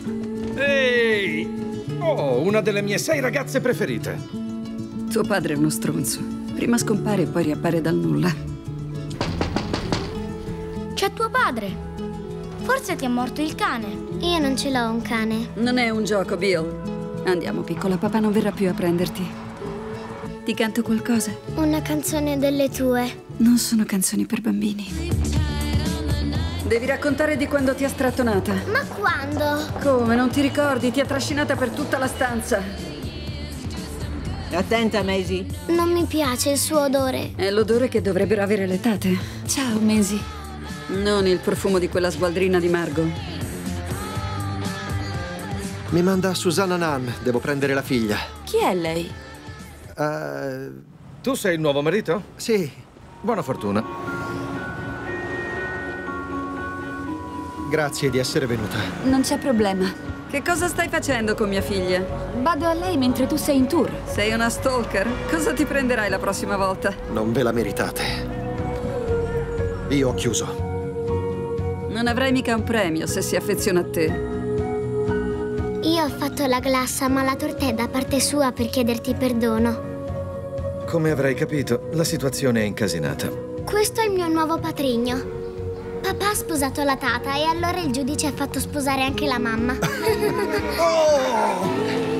Ehi! Oh, una delle mie 6 ragazze preferite. Tuo padre è uno stronzo. Prima scompare e poi riappare dal nulla. C'è tuo padre. Forse ti è morto il cane. Io non ce l'ho un cane. Non è un gioco, Bill. Andiamo, piccola, papà non verrà più a prenderti. Ti canto qualcosa? Una canzone delle tue. Non sono canzoni per bambini. Devi raccontare di quando ti ha strattonata. Ma quando? Come, non ti ricordi? Ti ha trascinata per tutta la stanza. Attenta, Maisie. Non mi piace il suo odore. È l'odore che dovrebbero avere le tate. Ciao, Maisie. Non il profumo di quella sgualdrina di Margot. Mi manda Susanna Nunn. Devo prendere la figlia. Chi è lei? Tu sei il nuovo marito? Sì. Buona fortuna. Grazie di essere venuta. Non c'è problema. Che cosa stai facendo con mia figlia? Vado a lei mentre tu sei in tour. Sei una stalker? Cosa ti prenderai la prossima volta? Non ve la meritate. Io ho chiuso. Non avrai mica un premio se si affeziona a te. Io ho fatto la glassa, ma la torta è da parte sua per chiederti perdono. Come avrai capito, la situazione è incasinata. Questo è il mio nuovo patrigno. Papà ha sposato la tata e allora il giudice ha fatto sposare anche la mamma. Oh!